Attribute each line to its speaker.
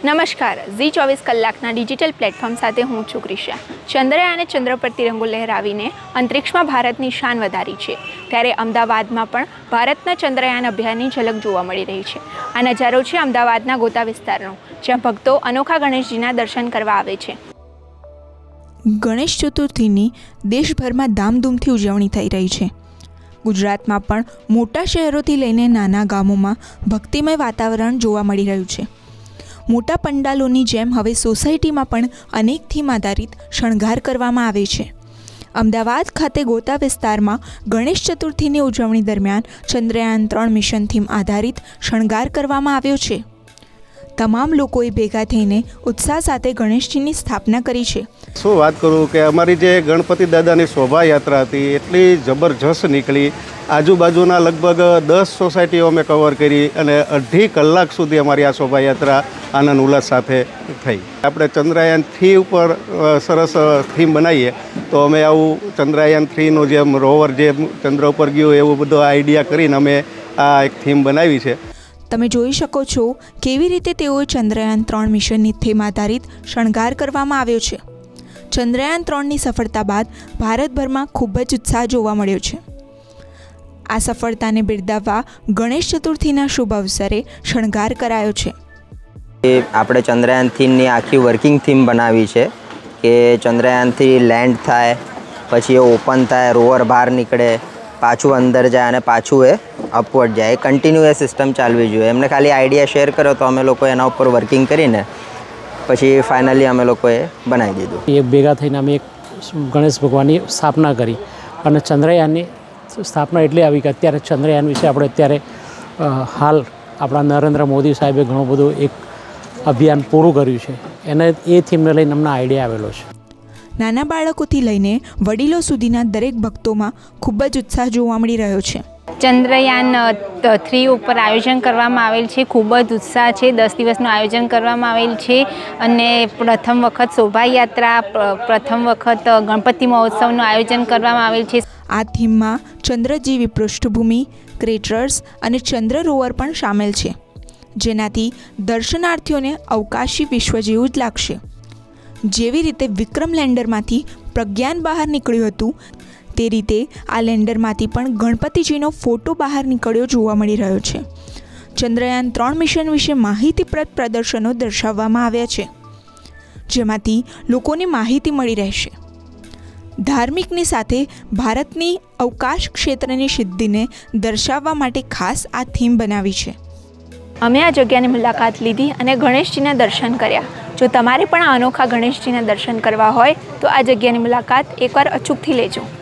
Speaker 1: નમસ્કાર, ઝી 24 કલાકના digital platform સાથે હું છું ક્રિશા। ચંદ્રયાને ચંદ્ર પર તિરંગો લહેરાવીને અંતરિક્ષમાં ભારતની શાન વધારી છે, ત્યારે અમદાવાદમાં પણ ભારતના ચંદ્રયાન અભિયાનની ઝલક જોવા મળી રહી છે। આ નજારો છે અમદાવાદના ગોતા વિસ્તારનો, જ્યાં ભક્તો અનોખા ગણેશજીના દર્શન કરવા આવે છે।
Speaker 2: ગણેશ ચતુર્થીની દેશભરમાં ધામધૂમથી ઉજવણી થઈ રહી છે। ગુજરાતમાં પણ મોટા શહેરોથી લઈને નાના ગામોમાં ભક્તિમય વાતાવરણ જોવા મળી રહ્યું છે। મોટા પંડાલોની જેમ હવે સોસાયટીમાં પણ અનેક થીમ આધારિત શણગાર કરવામાં આવે છે। અમદાવાદ ખાતે ગોતા વિસ્તારમાં ગણેશ ચતુર્થીની ઉજવણી દરમિયાન ચંદ્રયાન 3 મિશન થીમ આધારિત શણગાર કરવામાં આવ્યો છે। તમામ લોકોએ ભેગા થઈને ઉત્સાહ સાથે ગણેશજીની સ્થાપના કરી છે।
Speaker 3: શું વાત કરું કે અમારી જે ગણપતિ દાદાની શોભાયાત્રા હતી એટલી જબરજસ્ત નીકળી। આજુબાજુના લગભગ 10 સોસાયટીઓ અમે કવર કરી અને 2.5 કલાક સુધી અમારી આ શોભાયાત્રા આનંદ ઉલ્લાસ સાથે થઈ। આપણે ચંદ્રયાન 3 ઉપર સરસ થીમ બનાવીએ તો અમે આવું ચંદ્રયાન 3નું જેમ રોવર જે ચંદ્ર ઉપર ગયું એવું બધો આઈડિયા કરીને અમે આ એક થીમ બનાવી છે।
Speaker 2: તમે જોઈ શકો છો કેવી રીતે તેઓએ ચંદ્રયાન 3 મિશનની થીમ આધારિત શણગાર કરવામાં આવ્યો છે। ચંદ્રયાન 3ની સફળતા બાદ ભારતભરમાં ખૂબ જ ઉત્સાહ જોવા મળ્યો છે। આ સફળતાને બિરદાવવા ગણેશ ચતુર્થીના શુભ અવસરે શણગાર કરાયો છે।
Speaker 4: આપણે ચંદ્રયાન 3ની આખી વર્કિંગ થીમ બનાવી છે કે ચંદ્રયાન 3 લેન્ડ થાય, પછી એ ઓપન થાય, રોવર બહાર નીકળે, પાછું અંદર જાય અને પાછું એ અપવર્ડ જાય। એ કન્ટિન્યુ એ સિસ્ટમ ચાલવી જોઈએ। એમને ખાલી આઈડિયા શેર કર્યો તો અમે લોકો એના ઉપર વર્કિંગ કરીને પછી ફાઇનલી અમે લોકોએ બનાવી દીધું।
Speaker 5: એક ભેગા થઈને અમે એક ગણેશ ભગવાનની સ્થાપના કરી અને ચંદ્રયાનની સ્થાપના એટલી આવી કે અત્યારે ચંદ્રયાન વિશે આપણે અત્યારે હાલ આપણા નરેન્દ્ર મોદી સાહેબે ઘણું બધું એક અભિયાન પૂરું કર્યું છે, એને એ થીમને લઈને અમને આઈડિયા આવેલો છે।
Speaker 2: નાના બાળકોથી લઈને વડીલો સુધીના દરેક ભક્તોમાં ખૂબ જ ઉત્સાહ જોવા મળી રહ્યો છે।
Speaker 1: ચંદ્રયાન 3 ઉપર આયોજન કરવામાં આવેલ છે, ખૂબ જ ઉત્સાહ છે। 10 દિવસનું આયોજન કરવામાં આવેલ છે અને પ્રથમ વખત શોભાયાત્રા, પ્રથમ વખત ગણપતિ મહોત્સવનું આયોજન કરવામાં આવેલ છે।
Speaker 2: આ થીમમાં ચંદ્ર જેવી પૃષ્ઠભૂમિ, ક્રેટર્સ અને ચંદ્ર રોવર પણ સામેલ છે, જેનાથી દર્શનાર્થીઓને અવકાશી વિશ્વ જેવું જ લાગશે। જેવી રીતે વિક્રમ લેન્ડરમાંથી પ્રજ્ઞાન બહાર નીકળ્યું હતું, તે રીતે આ લેન્ડરમાંથી પણ ગણપતિજીનો ફોટો બહાર નીકળ્યો જોવા મળી રહ્યો છે। ચંદ્રયાન 3 મિશન વિશે માહિતીપ્રદ પ્રદર્શનો દર્શાવવામાં આવ્યા છે, જેમાંથી લોકોને માહિતી મળી રહેશે। ધાર્મિકની સાથે ભારતની અવકાશ ક્ષેત્રની સિદ્ધિને દર્શાવવા માટે ખાસ આ થીમ બનાવી છે।
Speaker 1: અમે આ જગ્યાની મુલાકાત લીધી અને ગણેશજીના દર્શન કર્યા। જો તમારે પણ આ અનોખા ગણેશજીના દર્શન કરવા હોય તો આ જગ્યાની મુલાકાત એકવાર અચૂકથી લેજો।